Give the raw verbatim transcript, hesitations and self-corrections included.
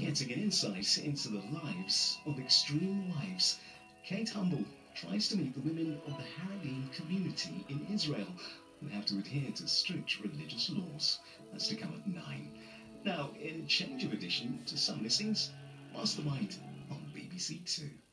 getting an insight into the lives of extreme wives, Kate Humble tries to meet the women of the Haredim community in Israel who have to adhere to strict religious laws. That's to come at nine. Now, in change of edition to some listings, Mastermind on B B C Two.